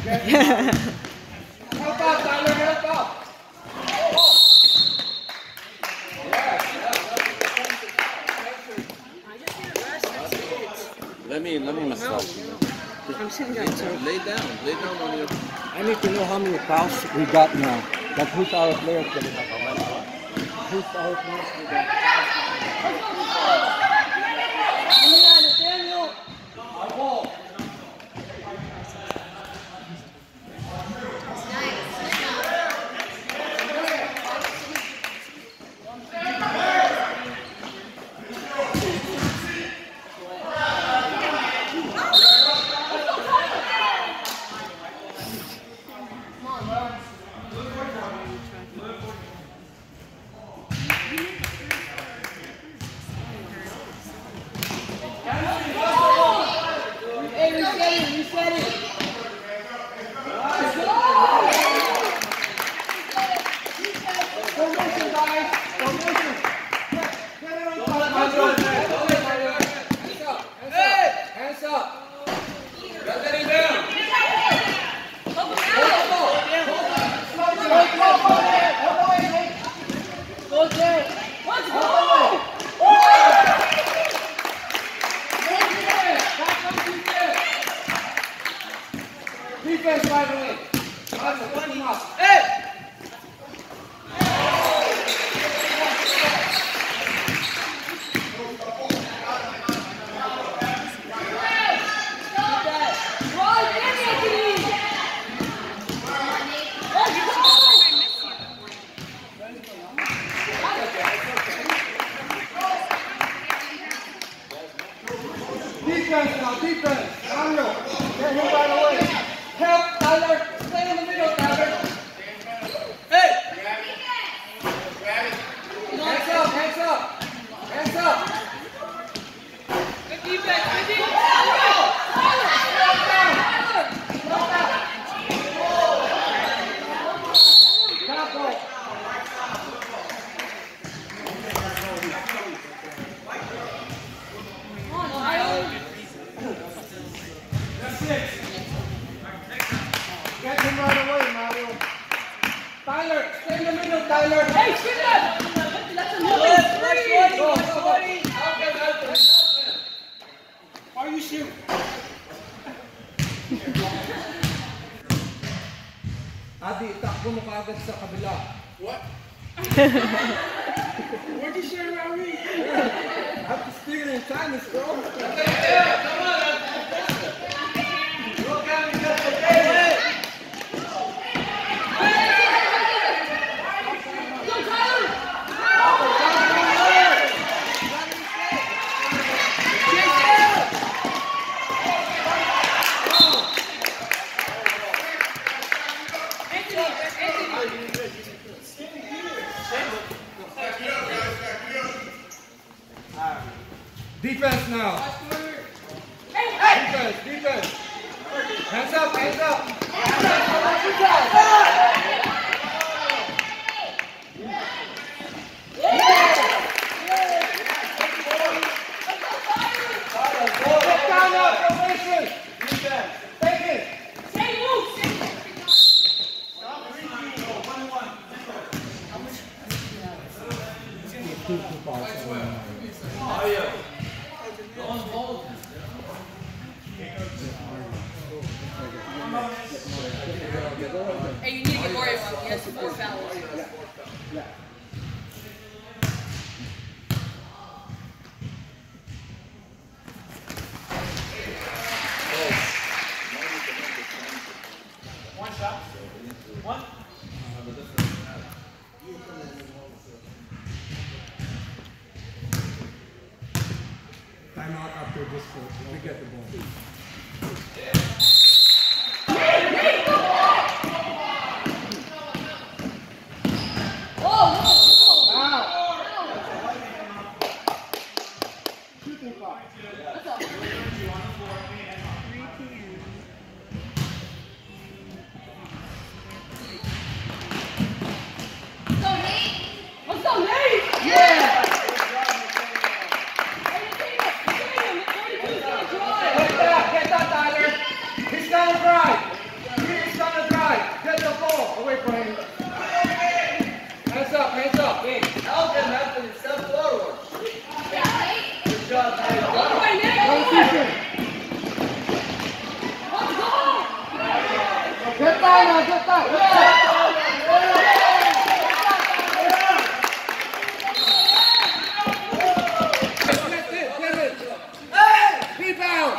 Help out, Tyler, help out. Let me massage. I'm sitting down too. Lay down on your. I need to know how many fouls we got now. Like who's our players that we have? Who's our players we got? Defense, by the way. Hey! Defense now, defense. Mario, get him right away. Help, Tyler. Stay in the middle, Tyler. Hey! Hands up, hands up. Hands up. Good defense, good defense. Get him right away, Mario. Tyler, stay in the middle, Tyler. Hey, spin that! That's a little bit. Are you shooting? Adi, takbo mo kaagad sa kabila. What? Where'd you share around me? I have to steal in Chinese, bro. Come on. Look at me, that's okay. Defense now. Defense, defense. Hands up, hands up. Hands up. Get down now, formation. Defense. Take it. Stay loose. now, get that. Get it. Rebound.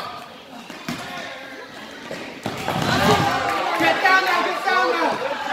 Get down now, get down now.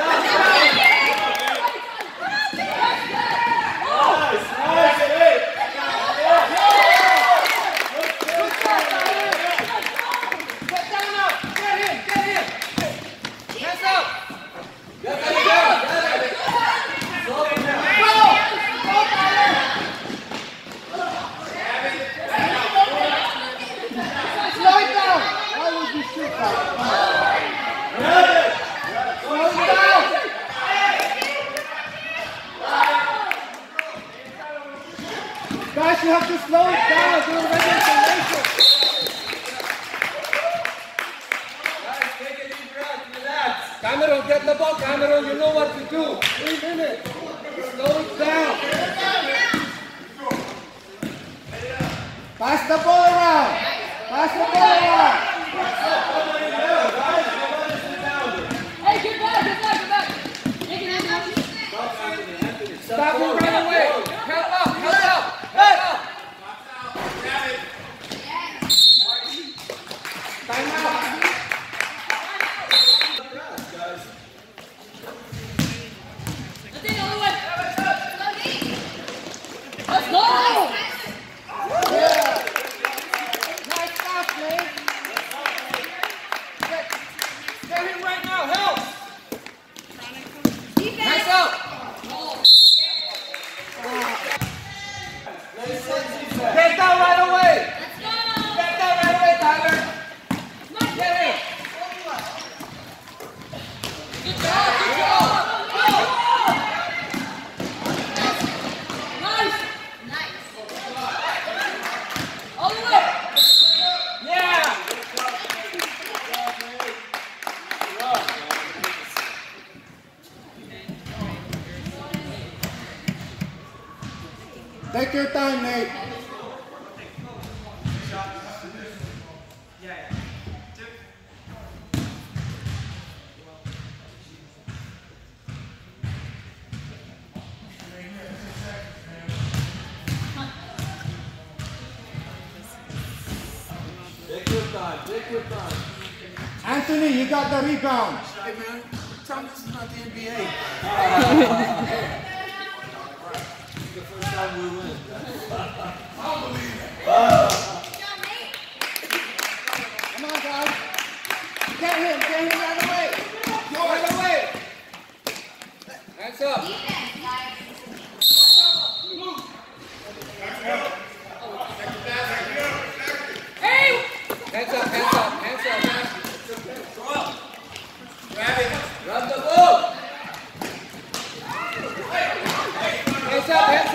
Guys, you have to slow it down. Do a regular formation. Guys, take a deep breath. Relax. Cameron, get the ball. Cameron, you know what to do. 3 minutes. Slow it down. Pass the ball around. Pass the ball around. Hey, get back, get back, get back. Stop him right away. Help out, help out. Hey! Time out. Let's go! Yeah! Nice pass, man. Get him right now, help! Nice out! Get down right away! Get down right away, Tyler! Get him! Good job! Good job! Nice! All the way! Yeah! Take your time, Nate. Take your time. Anthony, you got the rebound. Hey man, tell me this is not the NBA. The first time we win. I believe it. Come on, guys. Get him right away. Right away. Hands up. Hey! Hands up, hands up, hands up. Grab it. Grab the ball. Hands up, hands up.